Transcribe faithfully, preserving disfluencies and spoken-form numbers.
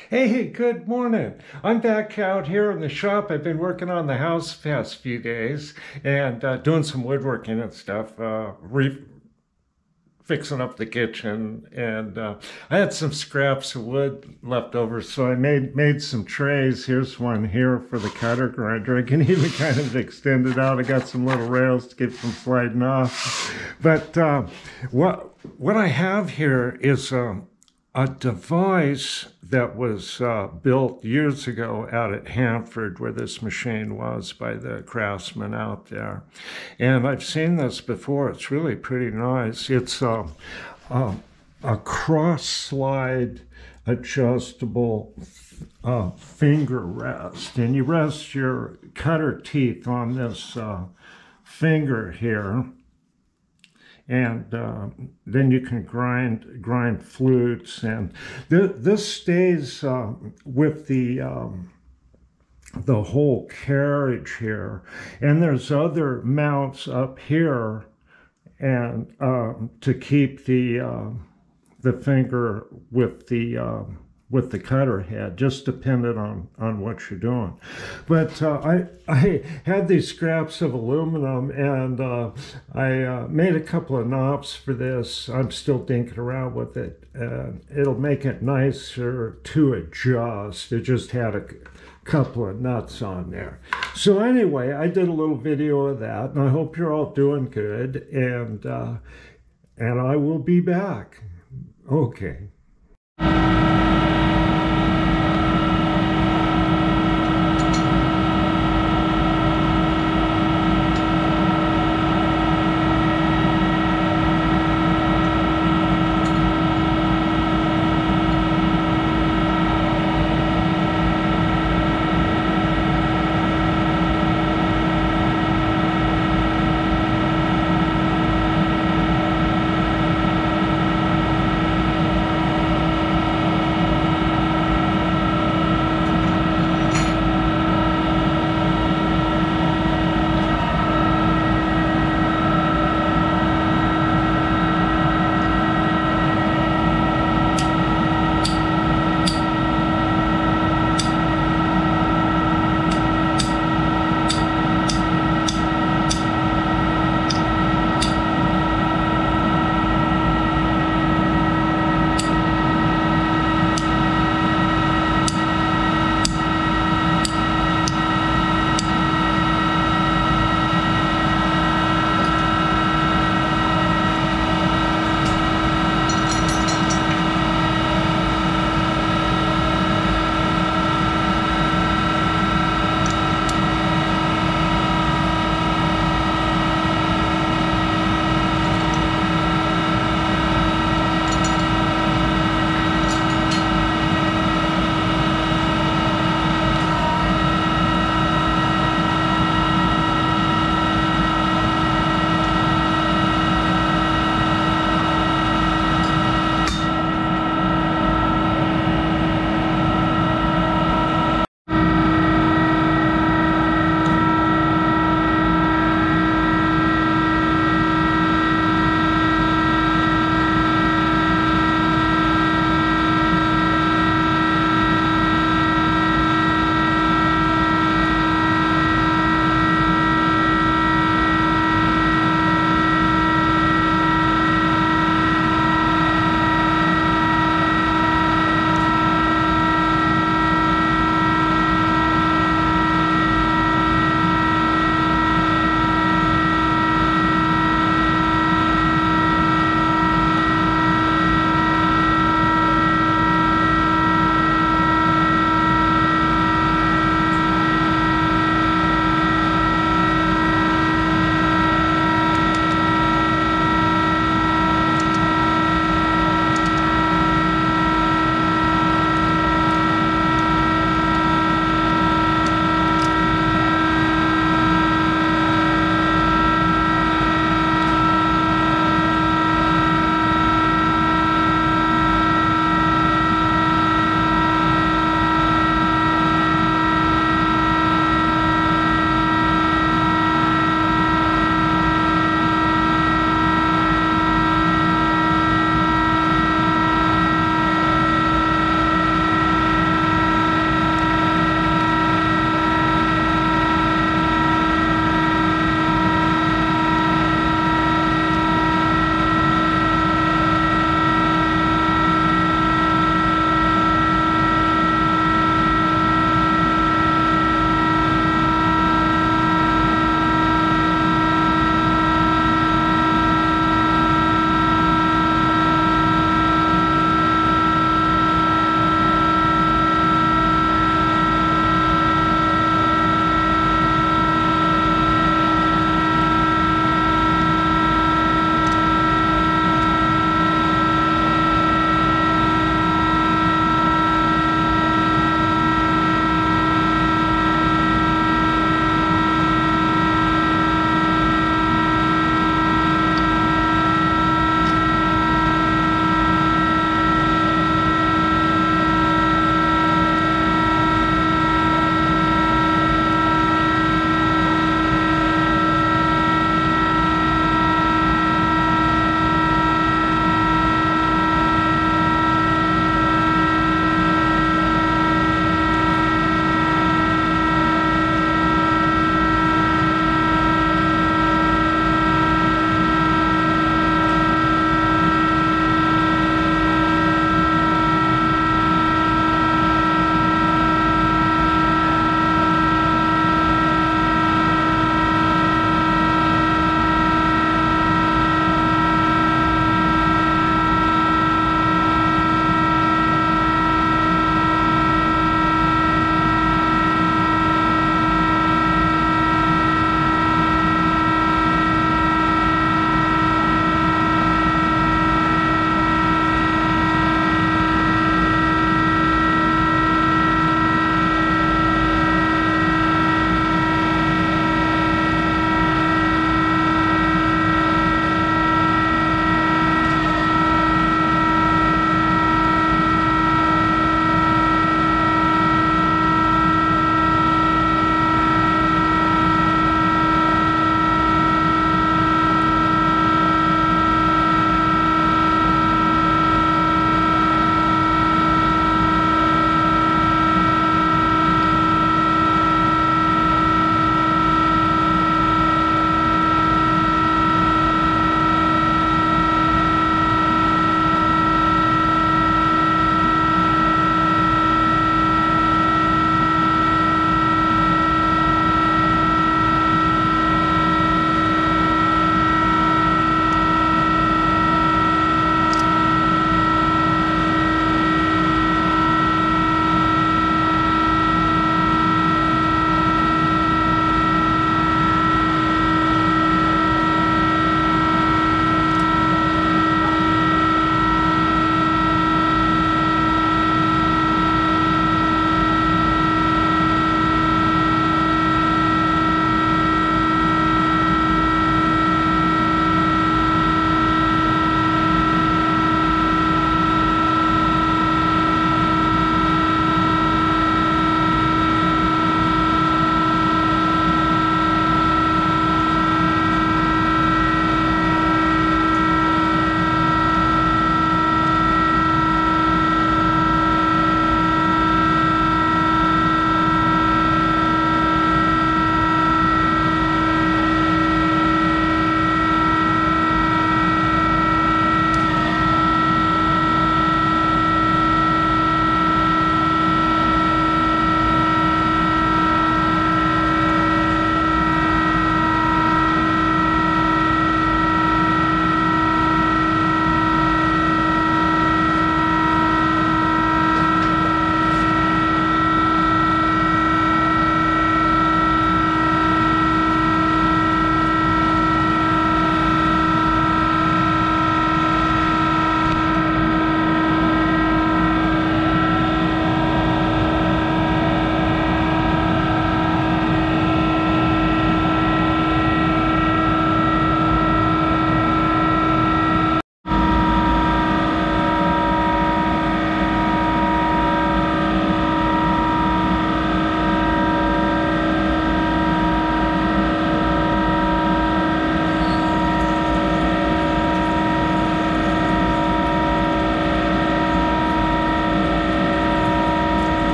Hey, good morning. I'm back out here in the shop. I've been working on the house the past few days and uh, doing some woodworking and stuff, uh, re fixing up the kitchen. And uh, I had some scraps of wood left over, so I made made some trays. Here's one here for the cutter grinder. I can even kind of extend it out. I got some little rails to keep from sliding off. But uh, what what I have here is um, a device that was uh, built years ago out at Hanford, where this machine was, by the craftsman out there. And I've seen this before. It's really pretty nice. It's uh, uh, a cross-slide adjustable uh, finger rest. And you rest your cutter teeth on this uh, finger here. And uh, then you can grind grind flutes, and th this stays uh, with the um, the whole carriage here. And there's other mounts up here, and um, to keep the uh, the finger with the uh, with the cutter head, just dependent on on what you're doing. But uh, I I had these scraps of aluminum, and uh, I uh, made a couple of knobs for this. I'm still dinking around with it. Uh, it'll make it nicer to adjust. It just had a couple of nuts on there. So anyway, I did a little video of that, and I hope you're all doing good. And uh, and I will be back. Okay.